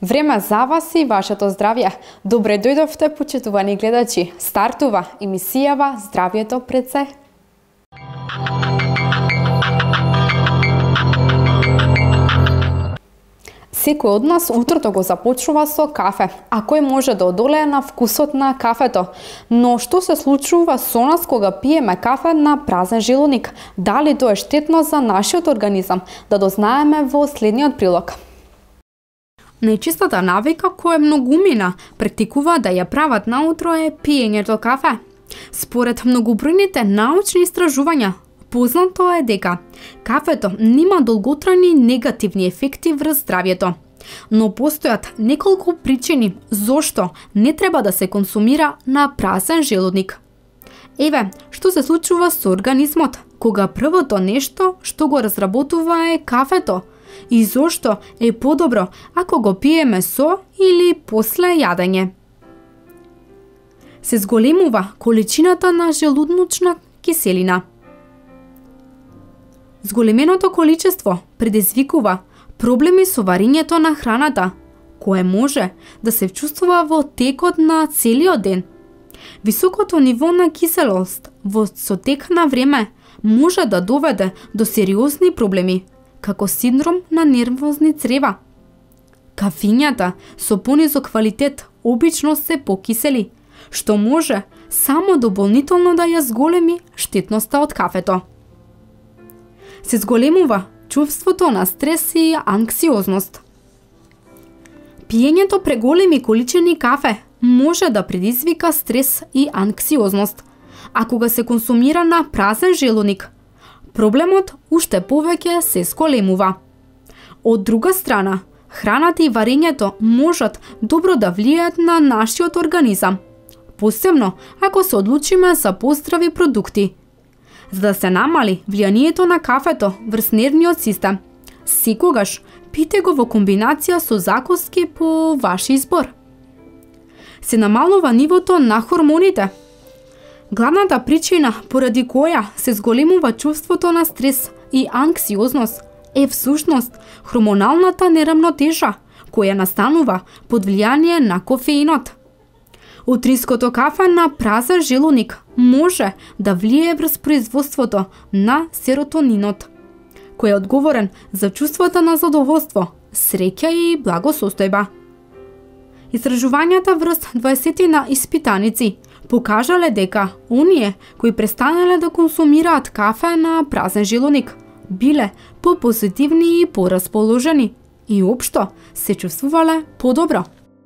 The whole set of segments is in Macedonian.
Време за вас и вашето здравје. Добре дојдовте, почитувани гледачи. Стартува емисијава Здравјето пред се. Секој од нас утрото го започнува со кафе, а кој може да одолее на вкусот на кафето. Но што се случува со нас кога пиеме кафе на празен желудник? Дали тоа е штетно за нашиот организам? Да дознаеме во следниот прилог. Најчистата навика која многумина практикува да ја прават наутро е пиењето кафе. Според многобројните научни истражувања, познато е дека кафето нема долготрajни негативни ефекти врз здравјето. Но постојат неколку причини зошто не треба да се консумира на празен желудник. Еве, што се случува со организмот кога првото нешто што го разработува е кафето и зошто е подобро ако го пиеме со или после јадење. Се зголемува количината на желудночна киселина. Зголеменото количество предизвикува проблеми со варењето на храната, кое може да се вчувствува во текот на целиот ден. Високото ниво на киселост во тек на време може да доведе до сериозни проблеми, како синдром на нервозни црева. Кафењата со понизок квалитет обично се покисели, што може само дополнително да ја зголеми штетноста од кафето. Се зголемува чувството на стрес и анксиозност. Пиењето преголеми количини кафе може да предизвика стрес и анксиозност, а кога се консумира на празен желудник, проблемот уште повеќе се зголемува. Од друга страна, храната и варењето можат добро да влијаат на нашиот организам, посебно ако се одлучиме за поздрави продукти. За да се намали влијанието на кафето врз нервниот систем, секогаш пите го во комбинација со закуски по ваш избор. Се намалува нивото на хормоните. Главната причина поради која се зголемува чувството на стрес и анксиозност е всушност хормоналната нерамнотежа која настанува под влијание на кофеинот. Утринското кафе на празен желудник може да влие врз производството на серотонинот, кој е одговорен за чувството на задоволство, среќа и благосостојба. Истражувањата врз 20 на испитаници покажале дека оние кои престанале да консумираат кафе на празен желудник биле попозитивни и порасположени и општо се чувствувале подобро.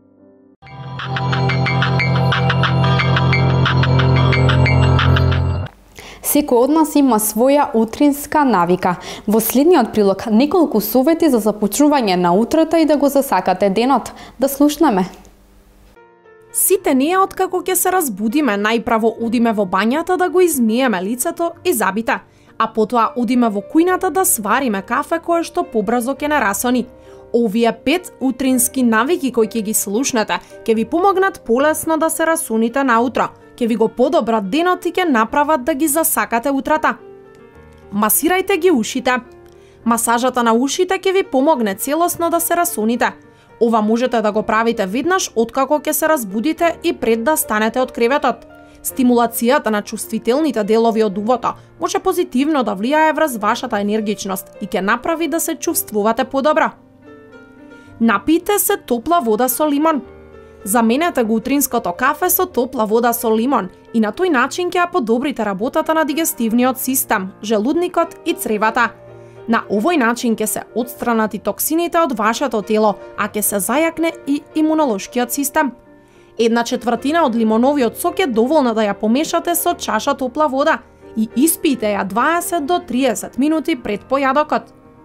Секој од нас има своја утринска навика. Во следниот прилог неколку совети за започнување на утрото и да го засакате денот. Да слушнеме. Сите ние откако ќе се разбудиме, најправо одиме во бањата да го измиеме лицето и забите, а потоа одиме во кујната да свариме кафе кое што побрзо ќе не расони. Овие 5 утрински навики кои ќе ги слушнете, ќе ви помогнат полесно да се расуните наутро, ќе ви го подобрат денот и ќе направат да ги засакате утрата. Масирајте ги ушите. Масажата на ушите ќе ви помогне целосно да се расуните. Ова можете да го правите веднаш откако ќе се разбудите и пред да станете од креветот. Стимулацијата на чувствителните делови од увото може позитивно да влијае врз вашата енергичност и ќе направи да се чувствувате подобро. Напијте се топла вода со лимон. Заменете го утринското кафе со топла вода со лимон и на тој начин ќе ја подобрите работата на дигестивниот систем, желудникот и цревата. На овој начин ќе се отстранат и токсините од вашето тело, а ќе се зајакне и имунолошкиот систем. 1/4 од лимоновиот сок е доволна да ја помешате со чаша топла вода и испијте ја 20 до 30 минути пред појадокот.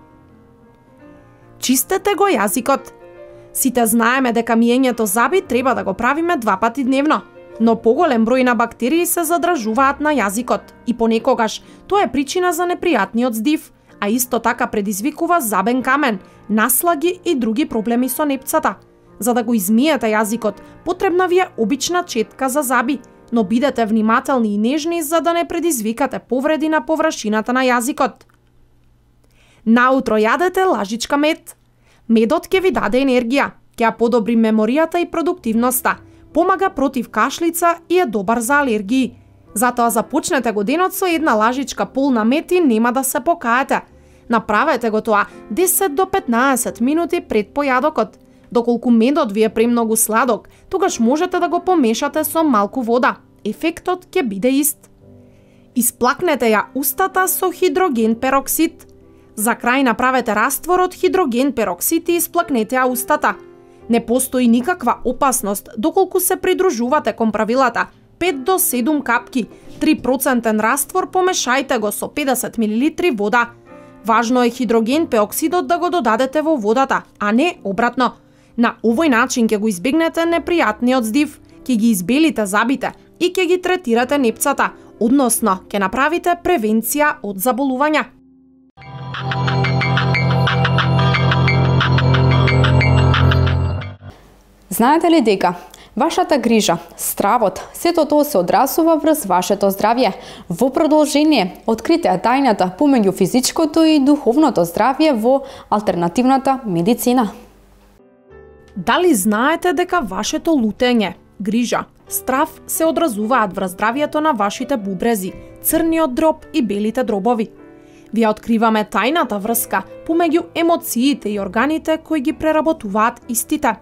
Чистете го јазикот. Сите знаеме дека миењето заби треба да го правиме 2 пати дневно, но поголем број на бактерии се задржуваат на јазикот и понекогаш тоа е причина за непријатниот здив, а исто така предизвикува забен камен, наслаги и други проблеми со непцата. За да го измиете јазикот, потребна ви е обична четка за заби, но бидете внимателни и нежни за да не предизвикате повреди на површината на јазикот. Наутро јадете лажичка мед. Медот ќе ви даде енергија. Ќе ја подобри меморијата и продуктивноста, помага против кашлица и е добар за алергии. Затоа започнете го денот со една лажичка полна мед и нема да се покаете. Направете го тоа 10 до 15 минути пред појадокот. Доколку медот ви е премногу сладок, тогаш можете да го помешате со малку вода. Ефектот ќе биде ист. Исплакнете ја устата со хидроген пероксид. За крај направете раствор од хидроген пероксид и исплакнете ја устата. Не постои никаква опасност доколку се придружувате кон правилата. 5 до 7 капки, 3% раствор помешајте го со 50 мл вода. Важно е хидроген пероксидот да го додадете во водата, а не обратно. На овој начин ќе го избегнете непријатниот здив, ќе ги избелите зъбите и ќе ги третирате непцата, односно ќе направите превенција од заболувања. Знаете ли дека вашата грижа, стравот, сето тоа се одразува врз вашето здравје? Во продолжение, открите е тајната помеѓу физичкото и духовното здравје во алтернативната медицина. Дали знаете дека вашето лутење, грижа, страв се одразуваат врз здравјето на вашите бубрези, црниот дроб и белите дробови? Ви откриваме тајната врска помеѓу емоциите и органите кои ги преработуваат истите.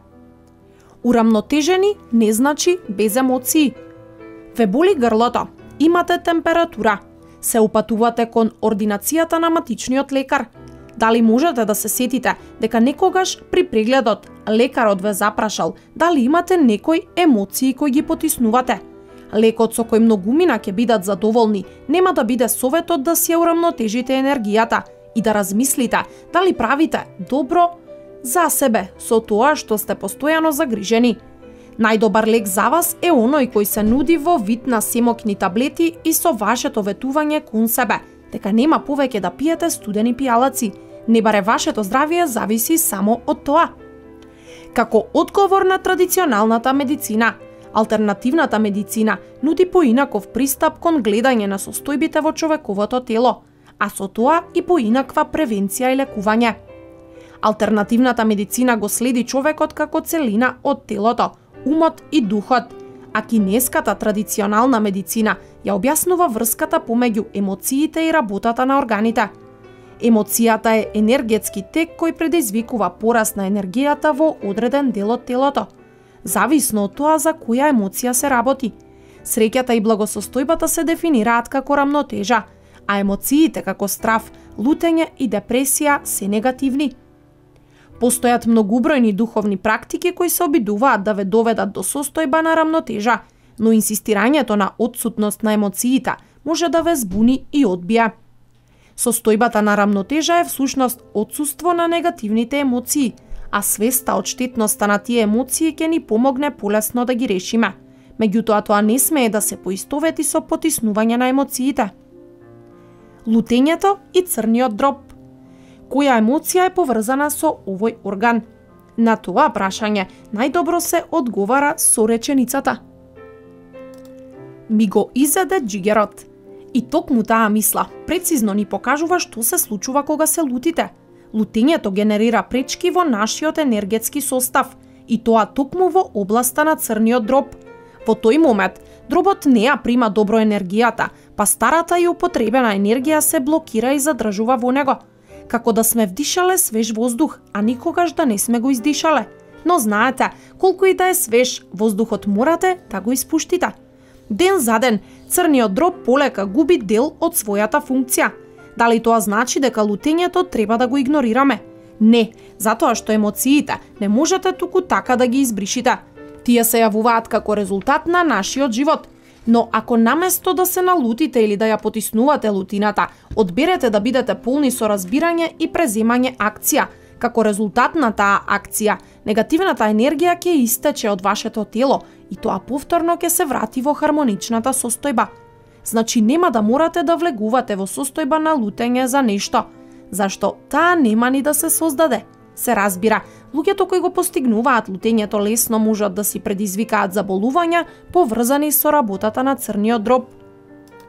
Урамнотежени не значи без емоции. Ве боли грлото, имате температура, се упатувате кон ординацијата на матичниот лекар. Дали можете да се сетите дека некогаш при прегледот лекарот ве запрашал дали имате некои емоции кои ги потиснувате? Лекот со кој многумина ќе бидат задоволни нема да биде советот да си ја урамнотежите енергијата и да размислите дали правите добро за себе со тоа што сте постојано загрижени. Најдобар лек за вас е оној кој се нуди во вид на семокни таблети и со вашето ветување кон себе, дека нема повеќе да пиете студени пијалаци. Не баре вашето здравје зависи само од тоа. Како одговор на традиционалната медицина, алтернативната медицина нуди поинаков пристап кон гледање на состојбите во човековото тело, а со тоа и поинаква превенција и лекување. Алтернативната медицина го следи човекот како целина од телото, умот и духот, а кинеската традиционална медицина ја објаснува врската помеѓу емоциите и работата на органите. Емоцијата е енергетски тек кој предизвикува пораст на енергијата во одреден дел од телото, зависно од тоа за која емоција се работи. Среќата и благосостојбата се дефинираат како рамнотежа, а емоциите како страв, лутење и депресија се негативни. Постојат многубројни духовни практики кои се обидуваат да ве доведат до состојба на рамнотежа, но инсистирањето на отсутност на емоциите може да ве збуни и одбие. Состојбата на рамнотежа е всушност отсуство на негативните емоции, а свеста од штетноста на тие емоции ќе ни помогне полесно да ги решиме. Меѓутоа тоа не смее да се поистовети со потиснување на емоциите. Лутењето и црниот дроб. Која емоција е поврзана со овој орган? На тоа прашање најдобро се одговара со реченицата: ми го изеде џигерот. И токму таа мисла прецизно ни покажува што се случува кога се лутите. Лутењето генерира пречки во нашиот енергетски состав и тоа токму во областа на црниот дроб. Во тој момент дробот не ја прима добро енергијата, па старата и употребена енергија се блокира и задржува во него. Како да сме вдишале свеж воздух, а никогаш да не сме го издишале. Но знаете, колку и да е свеж, воздухот морате да го испуштите. Ден за ден, црниот дроб полека губи дел од својата функција. Дали тоа значи дека лутењето треба да го игнорираме? Не, затоа што емоциите не можете туку така да ги избришите. Тие се јавуваат како резултат на нашиот живот. Но ако наместо да се налутите или да ја потиснувате лутината, одберете да бидете полни со разбирање и преземање акција, како резултат на таа акција, негативната енергија ќе истече од вашето тело и тоа повторно ќе се врати во хармоничната состојба. Значи нема да морате да влегувате во состојба на лутење за нешто, зашто таа нема ни да се создаде. Се разбира, луѓето кои го постигнуваат лутењето лесно можат да си предизвикаат заболувања поврзани со работата на црниот дроб.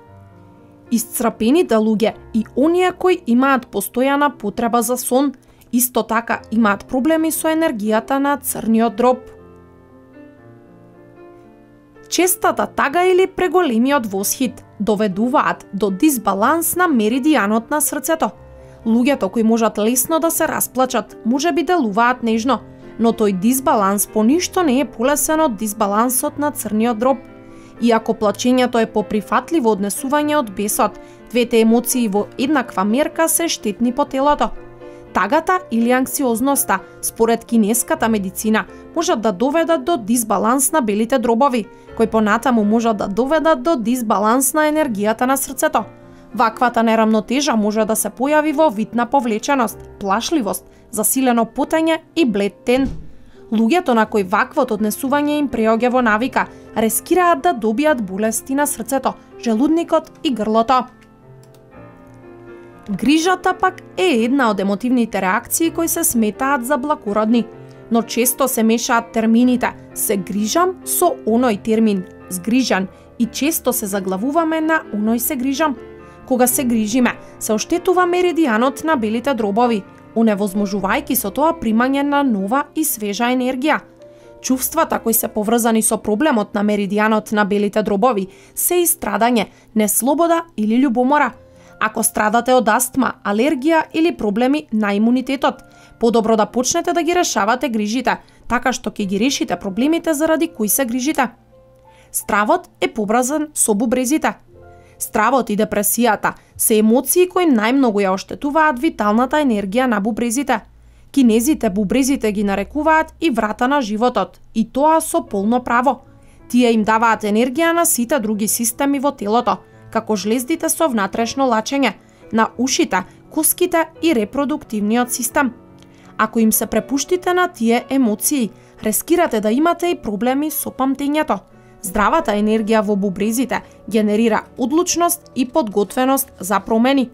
Исцрпените луѓе и оние кои имаат постојана потреба за сон Исто така имаат проблеми со енергијата на црниот дроб. Честата тага или преголемиот восхит доведуваат до дисбаланс на меридијанот на срцето. Луѓето кои можат лесно да се расплачат, можеби делуваат нежно, но тој дисбаланс по ништо не е полесен од дисбалансот на црниот дроб. Иако плачењето е поприфатливо однесување од бесот, двете емоции во еднаква мерка се штетни по телото. Тагата или анксиозноста, според кинеската медицина, можат да доведат до дисбаланс на белите дробови, кои понатаму можат да доведат до дисбаланс на енергијата на срцето. Ваквата нерамнотежа може да се појави во вид на повлеченост, плашливост, засилено потење и блед тен. Луѓето на кои ваквото однесување им преоѓа во навика, рискираат да добијат болести на срцето, желудникот и грлото. Грижата пак е една од емотивните реакции кои се сметаат за блакородни, но често се мешаат термините «се грижам» со оној термин «згрижан» и често се заглавуваме на «оној се грижам». Кога се грижиме, се оштетува меридијанот на белите дробови, оневозможувајќи со тоа примање на нова и свежа енергија. Чувствата кои се поврзани со проблемот на меридијанот на белите дробови се и страдање, неслобода или љубомора. Ако страдате од астма, алергија или проблеми на имунитетот, подобро да почнете да ги решавате грижите, така што ќе ги решите проблемите заради кои се грижите. Стравот е поврзан со бубрезите. Стравот и депресијата се емоции кои најмногу ја оштетуваат виталната енергија на бубрезите. Кинезите бубрезите ги нарекуваат и врата на животот, и тоа со полно право. Тие им даваат енергија на сите други системи во телото, како жлездите со внатрешно лачење, на ушите, коските и репродуктивниот систем. Ако им се препуштите на тие емоции, рискирате да имате и проблеми со памтењето. Здравата енергија во бубрезите генерира одлучност и подготвеност за промени.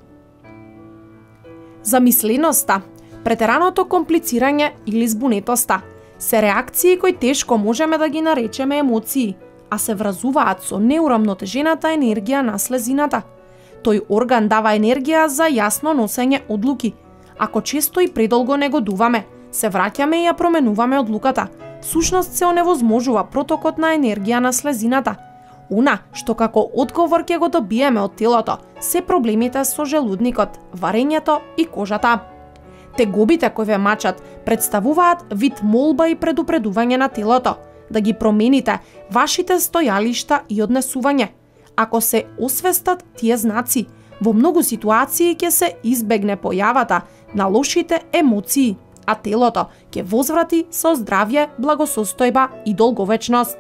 Замисленоста, претераното комплицирање или збунетоста се реакции кои тешко можеме да ги наречеме емоции, а се вразуваат со неурамнотежената енергија на слезината. Тој орган дава енергија за јасно носење одлуки. Ако често и предолго негодуваме, се враќаме и ја променуваме одлуката. Всушност се оневозможува протокот на енергија на слезината. Она што како одговор ќе го добиеме од телото се проблемите со желудникот, варењето и кожата. Тегобите кои ве мачат представуваат вид молба и предупредување на телото да ги промените вашите стојалишта и однесување. Ако се освестат тие знаци, во многу ситуации ќе се избегне појавата на лошите емоции, а телото ќе возврати со здравје, благосостојба и долговечност.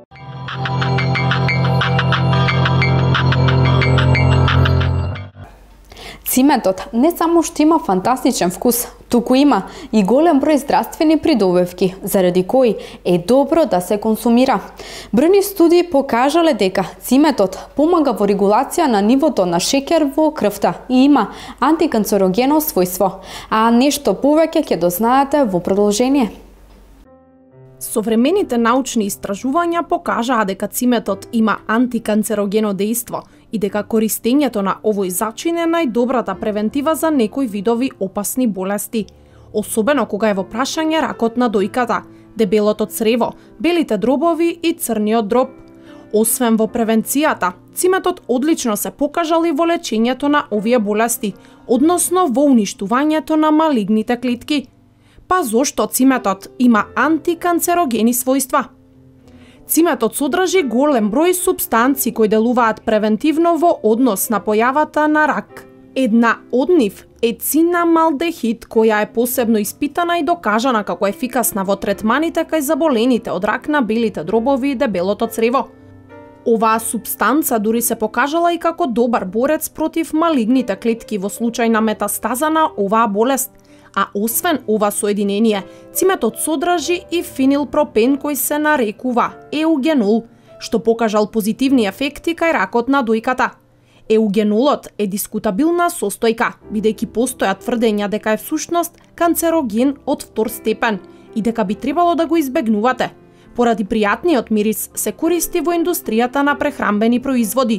Циметот не само што има фантастичен вкус, туку има и голем број здравствени придобивки, заради кои е добро да се консумира. Бројни студии покажале дека циметот помага во регулација на нивото на шеќер во крвта и има антиканцерогено својство, а нешто повеќе ќе дознаете во продолжение. Современите научни истражувања покажаа дека циметот има антиканцерогено дејство и дека користењето на овој зачин е најдобрата превентива за некои видови опасни болести, особено кога е во прашање ракот на дојката, дебелото црево, белите дробови и црниот дроб. Освен во превенцијата, циметот одлично се покажал и во лечењето на овие болести, односно во уништувањето на малигните клетки. Па зошто циметот има антиканцерогени својства? Циметот содржи голем број супстанции кои делуваат превентивно во однос на појавата на рак. Една од нив е цинамалдехид, која е посебно испитана и докажана како ефикасна во третманите кај заболените од рак на белите дробови и дебелото црево. Оваа супстанца дури се покажала и како добар борец против малигните клетки во случај на метастаза на оваа болест. А освен ова соединение, циметот содржи и фенилпропен кој се нарекува еугенол, што покажал позитивни ефекти кај ракот на дојката. Еугенолот е дискутабилна состојка, бидејќи постојат тврдења дека е всушност канцероген од втор степен и дека би требало да го избегнувате. Поради пријатниот мирис се користи во индустријата на прехранбени производи,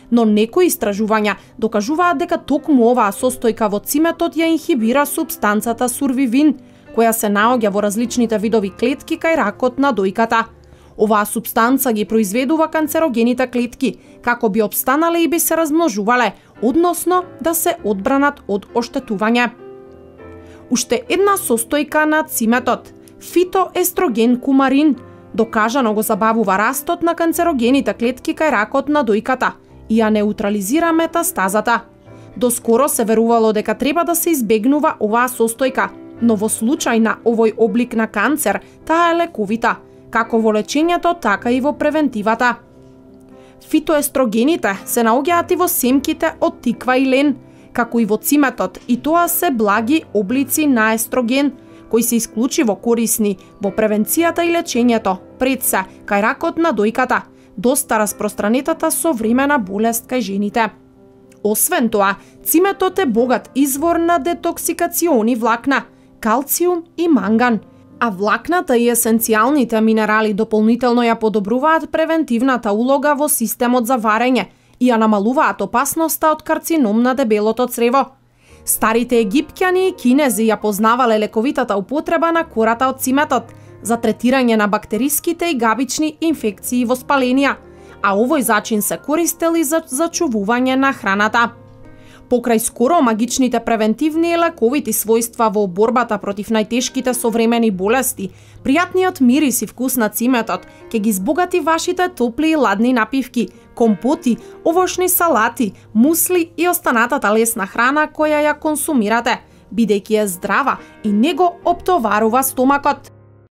но некои истражувања докажуваат дека токму оваа состојка во циметот ја инхибира супстанцата сурвивин, која се наоѓа во различните видови клетки кај ракот на дојката. Оваа супстанца ги произведува канцерогените клетки, како би опстанале и би се размножувале, односно да се одбранат од оштетување. Уште една состојка на циметот, фитоестроген кумарин, докажано го забавува растот на канцерогените клетки кај ракот на дојката и ја неутрализира метастазата. Доскоро се верувало дека треба да се избегнува оваа состојка, но во случај на овој облик на канцер, таа е лековита, како во лечењето, така и во превентивата. Фитоестрогените се наоѓаат и во семките од тиква и лен, како и во циметот, и тоа се благи облици на естроген, кои се исклучиво корисни во превенцијата и лечењето, пред се кај ракот на дојката, доста распространетата современа болест кај жените. Освен тоа, циметот е богат извор на детоксикациони влакна, калциум и манган, а влакната и есенцијалните минерали дополнително ја подобруваат превентивната улога во системот за варење и ја намалуваат опасноста од карцином на дебелото црево. Старите египќани и кинези ја познавале лековитата употреба на кората од циметот за третирање на бактериските и габични инфекции и воспаленија, а овој зачин се користел и за зачувување на храната. Покрај скоро магичните превентивни и лековити својства во борбата против најтешките современи болести, пријатниот мирис и вкус на циметот ќе ги збогати вашите топли и ладни напивки, компоти, овошни салати, мусли и останатата лесна храна која ја консумирате, бидејќи е здрава и не го оптоварува стомакот.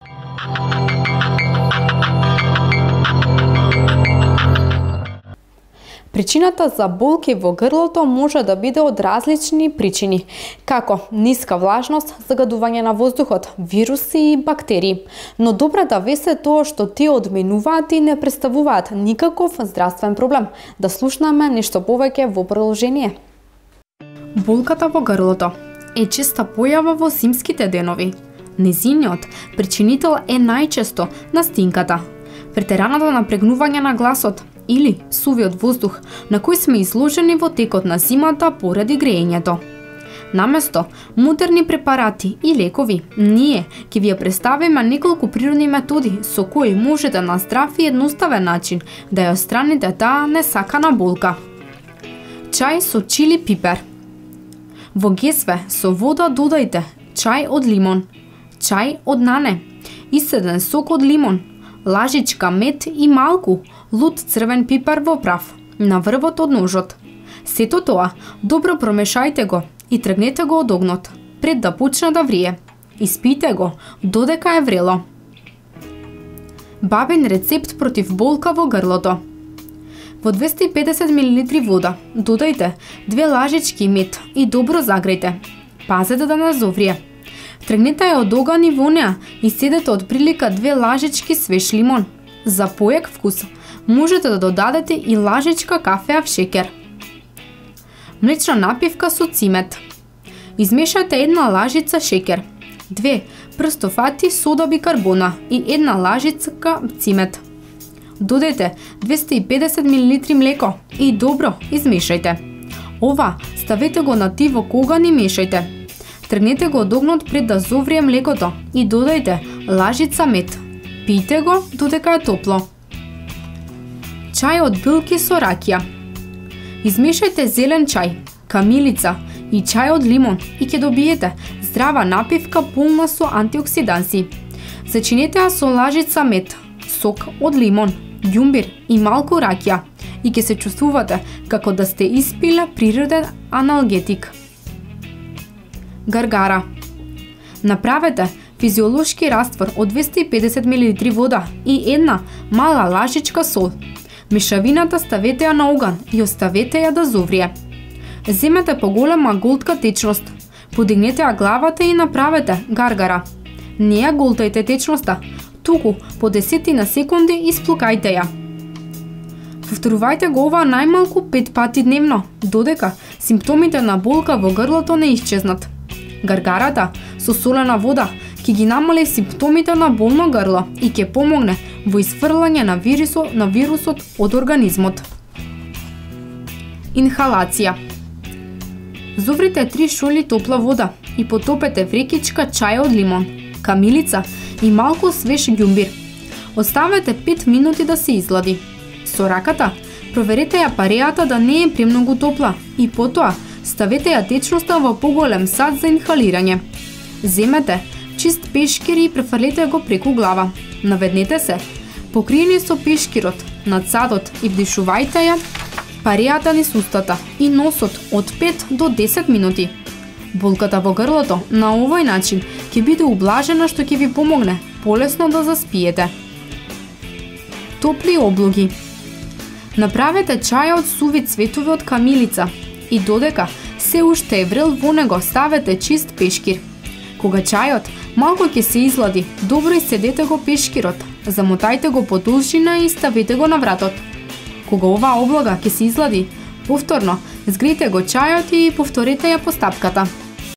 Причината за болки во грлото може да биде од различни причини, како ниска влажност, загадување на воздухот, вируси и бактерии. Но добро да весе тоа што тие одменуваат и не представуваат никаков здравствен проблем. Да слушнаме нешто повеќе во продолжение. Болката во грлото е честа појава во зимските денови. Незиниот причинител е најчесто настинката, претераното напрегнување на гласот или сувиот воздух на кој сме изложени во текот на зимата поради греењето. Наместо модерни препарати и лекови, ние ќе ви ја представиме неколку природни методи со кои можете на здрав и едноставен начин да ја отстраните таа несакана болка. Чај со чили пипер. Во гесве со вода додајте чај од лимон, чај од нане, исцеден сок од лимон, лажичка мед и малку лут црвен пипар во прав, на врвот од ножот. Сето тоа добро промешајте го и тргнете го од огнот, пред да почне да врие. Испијте го додека е врело. Бабин рецепт против болка во грлото. Во 250 мл вода додајте 2 лажички мед и добро загрејте. Пазете да не зоврие. Тргнете ја од оган и во неа и седете од прилика 2 лажички свеж лимон. За поек вкус можете да додадете и лажичка кафеав шекер. Млечна напивка со цимет. Измешајте 1 лажица шекер, 2 прстофати сода бикарбона и 1 лажица цимет. Додајте 250 мл млеко и добро измешајте. Ова ставете го на тив оган и мешајте. Тргнете го од огнот пред да зоврие млекото и додајте лажица мед. Пијте го додека е топло. Чај од билки со ракија. Измешајте зелен чај, камилица и чај од лимон и ќе добиете здрава напивка полна со антиоксиданси. Зачинете ја со лажица мед, сок од лимон, ѓумбир и малку ракија и ќе се чувствувате како да сте испиле природен аналгетик. Гаргара. Направете физиолошки раствор од 250 мл вода и 1 мала лажичка сол. Мешавината ставете ја на оган и оставете ја да зоврие. Земете поголема голтка течност. Подигнете ја главата и направете гаргара. Не ја голтајте течноста, туку по 10 на секунди исплукајте ја. Повторувајте го ова најмалку 5 пати дневно, додека симптомите на болка во грлото не исчезнат. Гаргарата со солена вода ќе ги намали симптомите на болно грло и ќе помогне во изфрлање на вирусот од организмот. Инхалација. Зоврите 3 шоли топла вода и потопете врекичка чај од лимон, камилица и малку свеж ѓумбир. Оставете 5 минути да се изглади. Со раката проверете ја парејата да не е премногу топла и потоа ставете ја течноста во поголем сад за инхалирање. Земете чист пешкир и префрлете го преку глава. Наведнете се, покриени со пешкирот, над садот и вдишувајте ја парејата низ устата и носот од 5 до 10 минути. Болката во грлото на овој начин ќе биде ублажена што ќе ви помогне полесно да заспиете. Топли облоги. Направете чај од суви цветови од камилица и додека се уште е врел во него ставете чист пешкир. Кога чајот малку ќе се излади, добро иседете го пешкирот, замотајте го по должина и ставете го на вратот. Кога оваа облага ќе се излади, повторно згрејте го чајот и повторете ја постапката.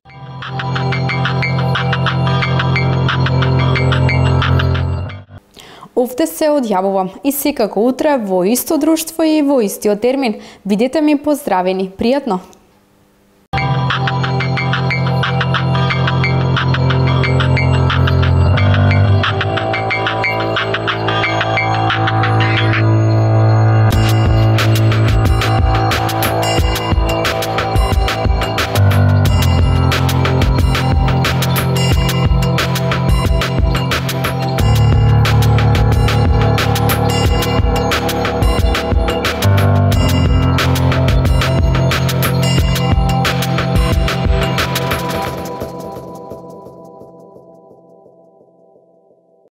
Овде се одјавувам и секако утре во исто друштво и во истиот термин. Бидете ми поздравени. Пријатно!